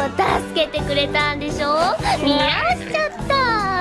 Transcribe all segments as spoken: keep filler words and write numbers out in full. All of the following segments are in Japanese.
助けてくれたんでしょ。見合わしちゃった。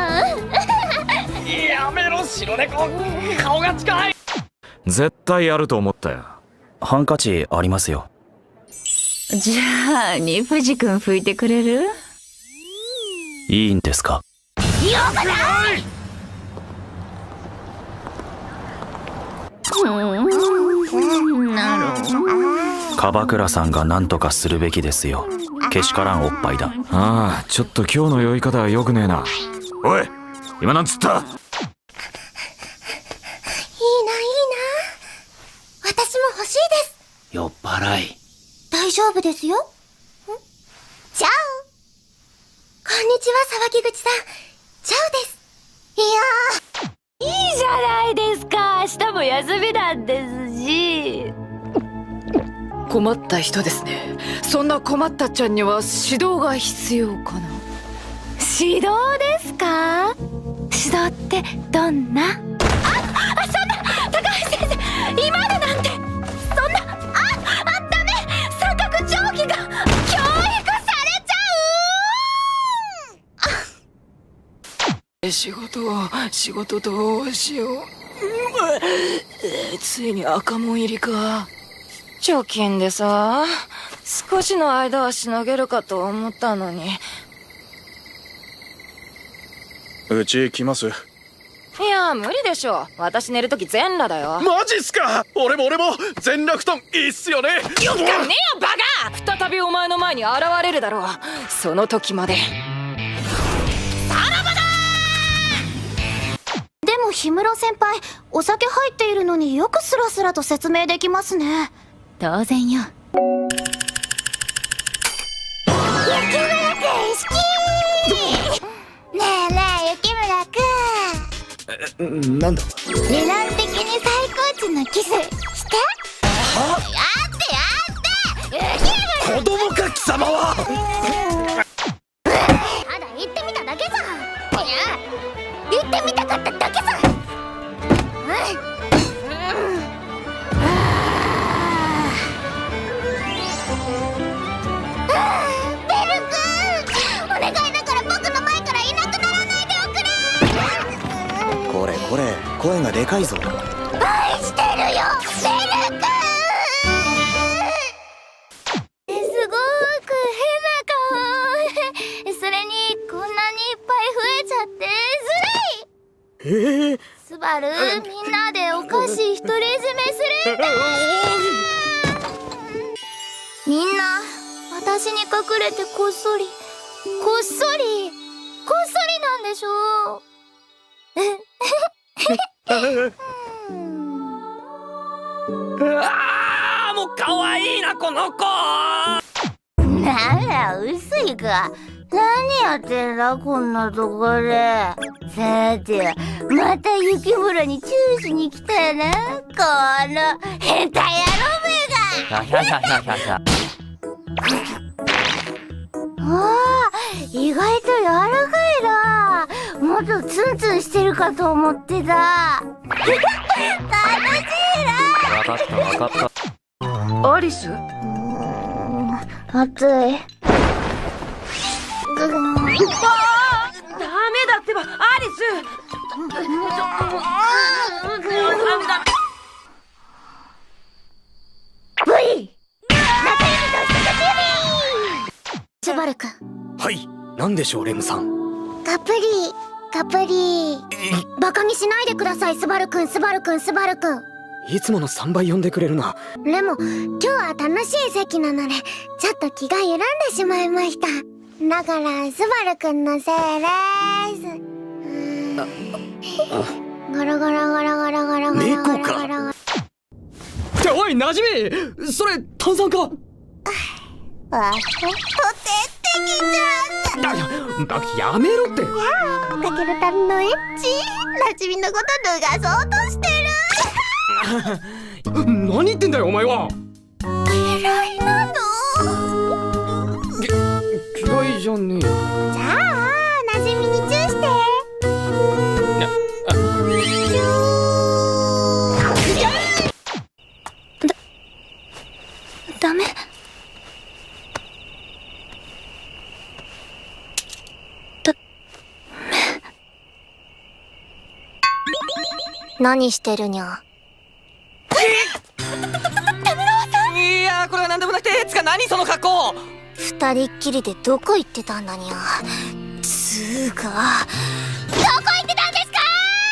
やめろ白猫、顔が近い。 絶対やると思ったよ。 ハンカチありますよ。 じゃあに藤君拭いてくれる？ いいんですか？ よくない。 樺倉さんが何とかするべきですよ。けしからんおっぱいだ。 ああ、ちょっと今日の酔い方は良くねえな。おい、今なんつった？いいないいな。 私も欲しいです。 酔っ払い。 大丈夫ですよ。ん？チャオ。こんにちは、沢木口さん。チャオです。いやー、いいじゃないですか。明日も休みなんですし。 困った人ですね。そんな困ったちゃんには指導が必要かな。 指導ですか？指導ってどんな？あ、あ、そんな高橋先生、今のなんてそんな、あ、あ、ダメ、三角定規が教育されちゃう。仕事仕事どうしよう。ついに赤門入りか。貯金でさ、少しの間はしのげるかと思ったのに。 うち来ます？ いや無理でしょ。私寝るとき全裸だよ。 マジっすか？俺も俺も全裸布団いいっすよね。 よっかねえよバカ。再びお前の前に現れるだろう。その時までさらばだ。 でも氷室先輩、お酒入っているのによくスラスラと説明できますね。 当然よ。 雪村くん好き。ねえねえ雪村くん。 え、なんだ？ 理論的に最高値のキスして。は？やってやって。 子供か貴様は。 ただ言ってみただけさ。いや、言ってみたかっただけさ。うん。 これこれ、声がでかいぞ。 愛してるよ、ベル君。すごく変な顔。それにこんなにいっぱい増えちゃってずるい。えー、スバル、みんなでお菓子独り占めするんだ。みんな私に隠れてこっそりこっそりこっそりなんでしょ。 ああ、もう可愛いなこの子。 なら薄いか。何やってんだこんなとこで。さてまた雪村にチューしに来たよな、この変態野郎めが。 ひゃひゃひゃひゃひゃ。 ああ、意外と柔らかいな。もっとツンツンしてるかと思ってた。楽しいな。 分かった分かった。 アリス？ 暑い。 ダメだってばアリス。 ブイ。スバル君。 はい、なんでしょうレムさん。 カプリカプリバカにしないでください。スバル君スバル君スバル君。 いつものさんばい呼んでくれるな。 でも今日は楽しい席なのでちょっと気が緩んでしまいました。だからスバル君のせいです。ゴロゴロゴロゴロゴロゴロゴロゴロ。 猫か。おいなじみ、それ炭酸か。 わ、とてってきちゃった。 だやめろって。 かけるたんのエッチなじみのこと脱がそうとしてる。何言ってんだよお前は。 嫌いなの？ 嫌いじゃねえよ。 じゃあなじみにチューして。だダメ。 何してるにゃ。 いやー、これは何でもなくて、つか何その格好。 二人っきりでどこ行ってたんだにゃ。つーか、どこ行ってたんですか。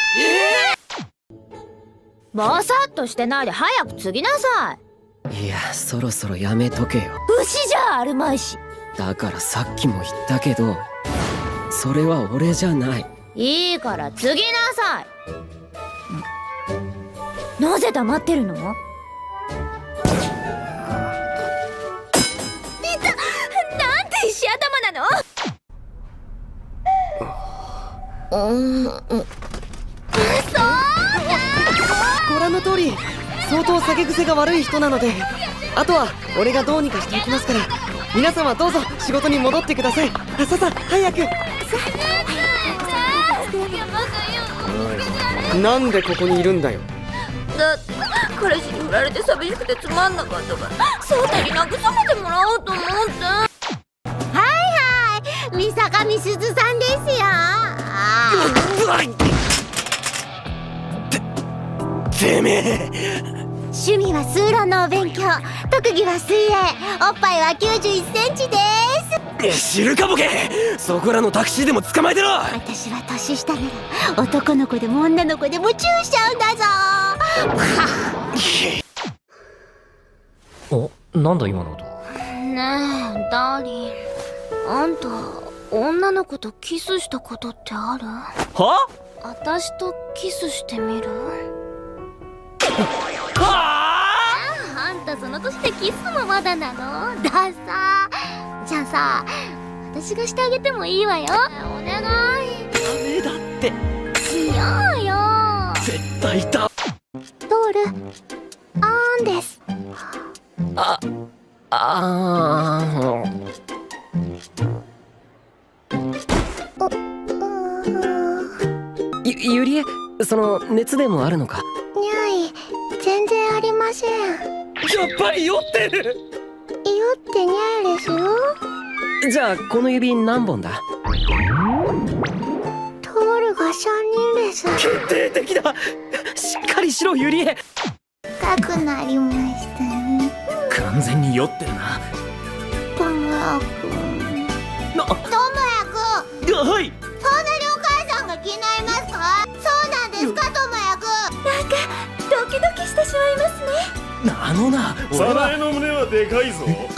もさっとしてないで早く継ぎなさい。 いや、そろそろやめとけよ。 牛じゃあるまいし。 だからさっきも言ったけど、それは俺じゃない。 いいから継ぎなさい。なぜ黙ってるの？なんて石頭なの？うん、うん。 ご覧の通り、相当酒癖が悪い人なので、あとは俺がどうにかしていきますから、皆様どうぞ仕事に戻ってください。さささ早く。なんでここにいるんだよ。 だって彼氏に振られて寂しくてつまんなかったからそうたに慰めてもらおうと思って。はいはい、三坂美鈴さんですよ。 ててめえ。 趣味は数論のお勉強、特技は水泳、おっぱいはきゅうじゅういっセンチです。 知るかボケ。そこらのタクシーでも捕まえてろ。 私は年下なら男の子でも女の子でもチューしちゃうんだぞ。 お、なんだ今の音。 ねえダーリン、あんた女の子とキスしたことってある？ は？ 私とキスしてみる？あんたその年でキスもまだなの？ださ。じゃあさ、私がしてあげてもいいわよ。お願い。 ダメだってしようよ。 絶対だ。 ドールあーんです。 ああゆゆりえ、その熱でもあるのか？ にゃい、全然ありません。 やっぱり酔ってる。 酔ってにゃいですよ。 じゃあこの指何本だ？ トールがさんにんです。 決定的だ。しっかりしろゆりえ。 深くなりましたね。 完全に酔ってるな。 ともやくん。 な、 ともやくん。 はい。 そんなにお母さんが気になりますか？そうなんですか、ともやくん。なんかドキドキしてしまいますね。 あのな、俺早は苗の胸はでかいぞ。 ともや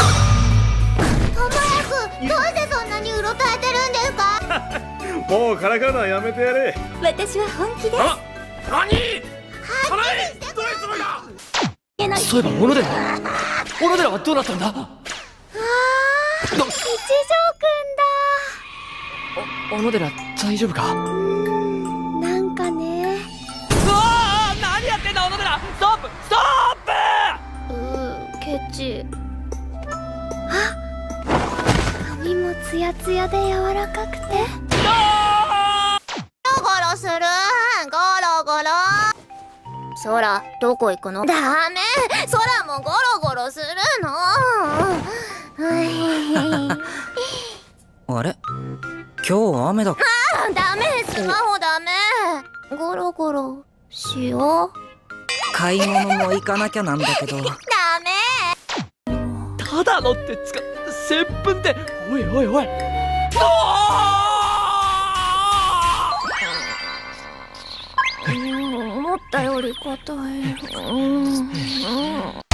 くん、どうしてそんなにうろたえてるんですか？ もうからかうのはやめてやれ。 私は本気です。 あ、何？ 早くしてどういうつもりだ？ そういえば小野寺小野寺はどうなったんだ？ あー、一条くんだ。 小野寺大丈夫か？ なんかね。 うわあ、何やってんだ小野寺。ストップストップ。 うー、ケチ。あ、髪もツヤツヤで柔らかくて。ゴロゴロする。ゴロゴロ。ソラ、どこ行くの？ダメ。ソラもゴロゴロするの。 あれ、今日雨だ。 あ、ダメ。スマホダメ。ゴロゴロしよう。 買い物も行かなきゃなんだけど。 ダメ。 ただのってつかせんぷんって。おいおいおい。 思ったより硬い。うん。